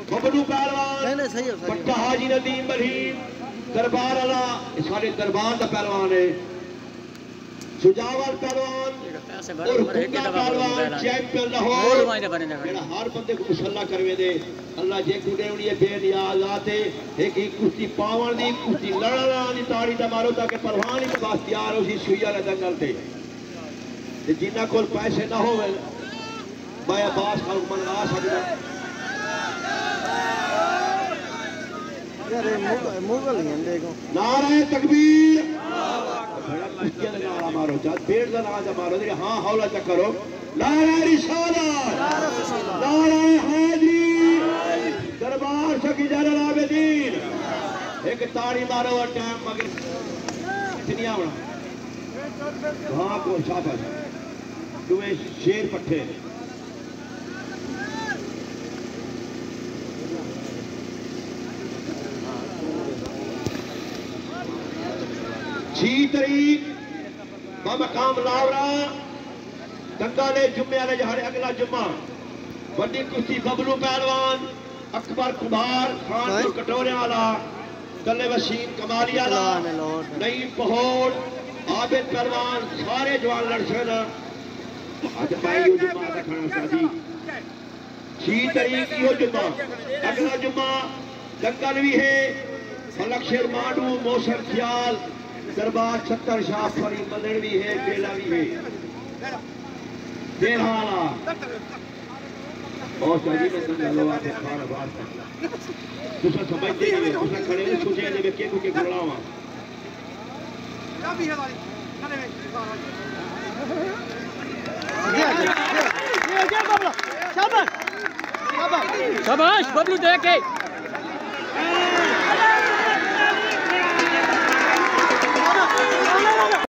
बबलू पहलवान पट्टा हाजी नदीम बरीम दरबार वाला सारे दरबार का पहलवान है। सुजावल पहलवान और हुंदा पहलवान चैंपियन लाहौर जेड़ा हर बंदे को मुसल्ला करवे दे। अल्लाह जे गुडेवड़ी बेनियाज आते एक कुश्ती पावन दी कुश्ती लड़ना दी ताड़ी दा मारो ताकि पहलवान ही बस तैयार हो सी सुइया ले दंगल ते जिन्ना कोल पैसे ना होवे मैं अब्बास खान मनवा सकदा यार मुगल ही देखो नारे तकबीर बड़ा कुश्तियां का नारा मारो जब पेड़ का नारा मारो हाँ हौला चेक करो नारा रिसालत नारा हैदरी दरबार सखी जलाल आबदीन एक ताड़ी मारो और टाइम मगर कितनी आवना वहां को शाबाश दुए शेर पट्टे 6 तारीख बमकाम लावरा दंगा ने जुम्मे वाले जहाड़े अगला जुम्मा बड़ी कुश्ती बबलू पहलवान अकबर कुमार खान कटोरे वाला तले वसीम कमाली वाला नईम पहोड़ आबिद पहलवान सारे जवान लड़से ना आज भाई यो जुम्मा का खाना साजी 6 तारीख यो जुम्मा अगला जुम्मा दंगल भी है फलक शेर मांडू मौसम ख्याल दरबार छत्तर शाह फरी मदन भी है बेला भी है बेहाला और शादी में दंगल हुआ है खाना बात दूसरा समझते नहीं दूसरा खड़े ने सोचे जब के को के गुड़ावा क्या भी है वाली खड़े में शाबाश शाबाश शाबाश बबलू देखे